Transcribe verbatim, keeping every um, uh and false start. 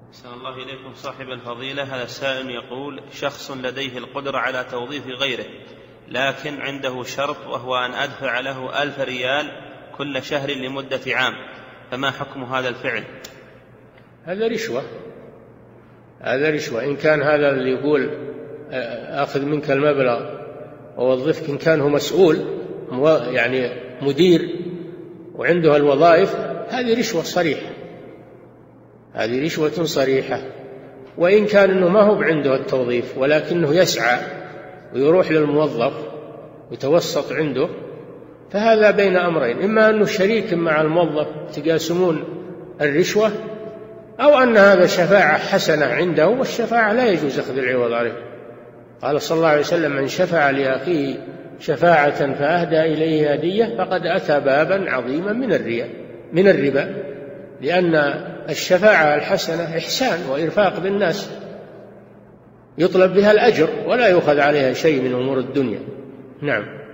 أحسن الله إليكم صاحب الفضيلة. هذا السائل يقول: شخص لديه القدرة على توظيف غيره، لكن عنده شرط، وهو أن أدفع له ألف ريال كل شهر لمدة عام، فما حكم هذا الفعل؟ هذا رشوة، هذا رشوة. إن كان هذا اللي يقول أخذ منك المبلغ ووظفك، إن كان هو مسؤول يعني مدير وعنده الوظائف، هذه رشوة صريحة، هذه رشوة صريحة. وإن كان إنه ما هو عنده التوظيف ولكنه يسعى ويروح للموظف ويتوسط عنده، فهذا بين أمرين: إما أنه شريك مع الموظف تقاسمون الرشوة، أو أن هذا شفاعة حسنة عنده، والشفاعة لا يجوز أخذ العوض عليه. قال صلى الله عليه وسلم: من شفع لأخيه شفاعة فأهدى إليه هدية فقد أتى بابا عظيما من الرياء من الربا، لأن الشفاعة الحسنة إحسان وإرفاق بالناس، يطلب بها الأجر ولا يؤخذ عليها شيء من أمور الدنيا. نعم.